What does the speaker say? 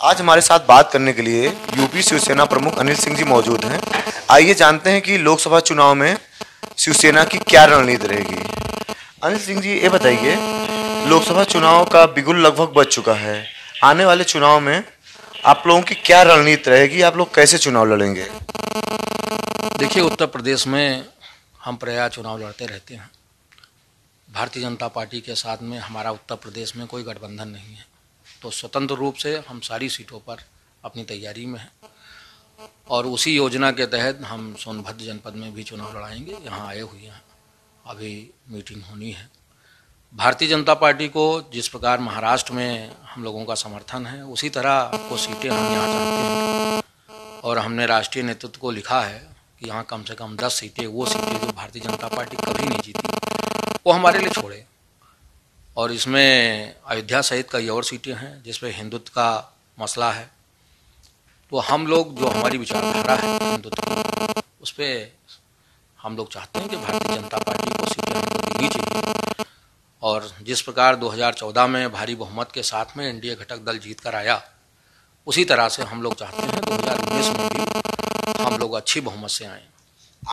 आज हमारे साथ बात करने के लिए यूपी शिवसेना प्रमुख अनिल सिंह जी मौजूद हैं। आइए जानते हैं कि लोकसभा चुनाव में शिवसेना की क्या रणनीति रहेगी। अनिल सिंह जी, ये बताइए, लोकसभा चुनाव का बिगुल लगभग बज चुका है। आने वाले चुनाव में आप लोगों की क्या रणनीति रहेगी? आप लोग कैसे चुनाव लड़ेंगे? देखिए, उत्तर प्रदेश में हम प्रायः चुनाव लड़ते रहते हैं। भारतीय जनता पार्टी के साथ में हमारा उत्तर प्रदेश में कोई गठबंधन नहीं है, तो स्वतंत्र रूप से हम सारी सीटों पर अपनी तैयारी में हैं और उसी योजना के तहत हम सोनभद्र जनपद में भी चुनाव लड़ाएंगे। यहाँ आए हुए हैं, अभी मीटिंग होनी है। भारतीय जनता पार्टी को जिस प्रकार महाराष्ट्र में हम लोगों का समर्थन है, उसी तरह कुछ सीटें हम यहाँ चाहते हैं और हमने राष्ट्रीय नेतृत्व को लिखा है कि यहाँ कम से कम 10 सीटें, वो सीटें जो भारतीय जनता पार्टी कभी नहीं जीती, वो हमारे लिए छोड़े। और इसमें अयोध्या सहित कई और सीटें हैं जिस पर हिंदुत्व का मसला है। तो हम लोग, जो हमारी विचारधारा है हिंदुत्व की, उस पर हम लोग चाहते हैं कि भारतीय जनता पार्टी को सीटें हमको देनी चाहिए। और जिस प्रकार 2014 में भारी बहुमत के साथ में एनडीए घटक दल जीत कर आया, उसी तरह से हम लोग चाहते हैं 2019 में भी हम लोग अच्छी बहुमत से आएँ।